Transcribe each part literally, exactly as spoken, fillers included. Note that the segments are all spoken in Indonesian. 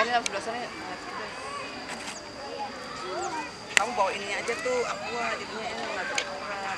ini sebelah sana. Kamu bawa ini aja tuh, aqua jadinya ini nggak berat.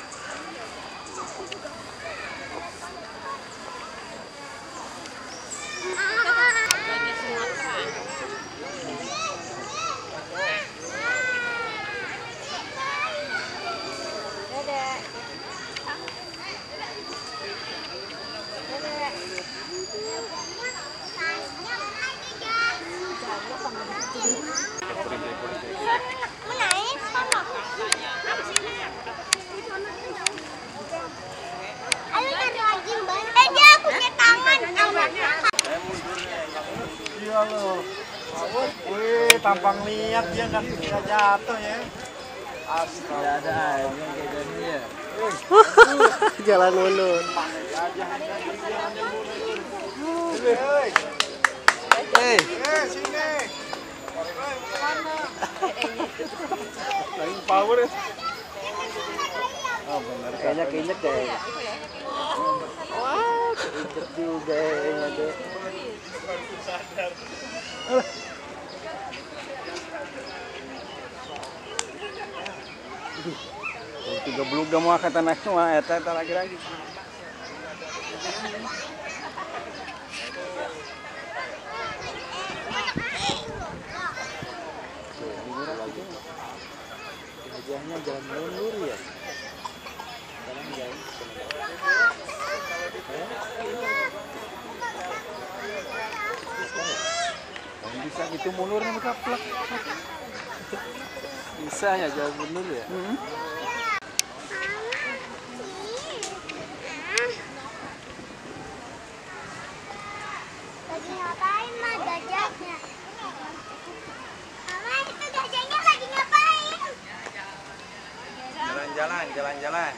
Iya loh. Wih, tampang lihat dia kan bisa jatuh ya. Astaga, ada airnya kayak gini ya. Jalan mundur. Hei, eh sini. Lagi power ya. Oh benar. Kayaknya keinjek deh. Wah, keinjek juga kayaknya deh. Tiga belum gak mau kata naik semua, eta eta lagi lagi. Wajahnya jalan mundur ya. Jalan jalan. Bisa gitu mundur nih kaplak. Bisa ya jalan mundur ya. Hmm. Lagi ngapain mah gajahnya? Mama itu gajahnya lagi ngapain? Jalan-jalan, jalan-jalan.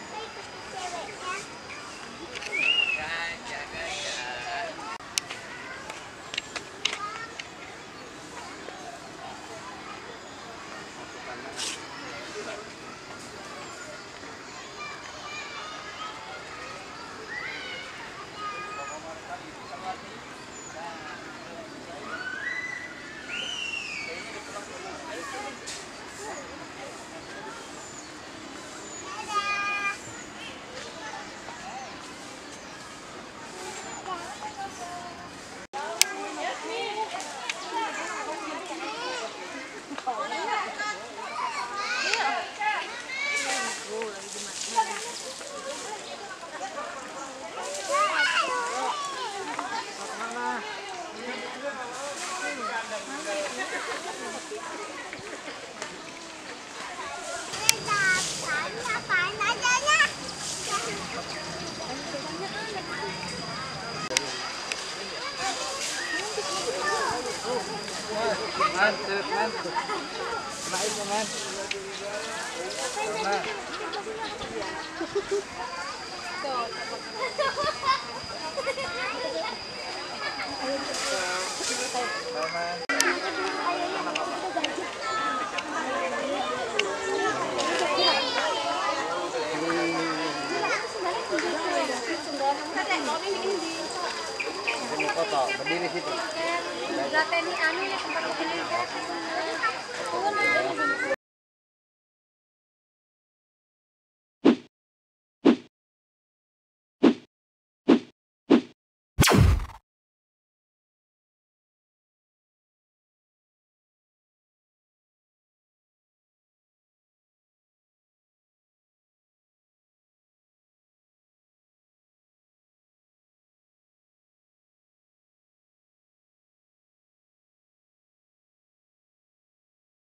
Man, man, man. Naik ya, man. Man. Ini foto, berdiri situ. Lateni anu ya tempat ini.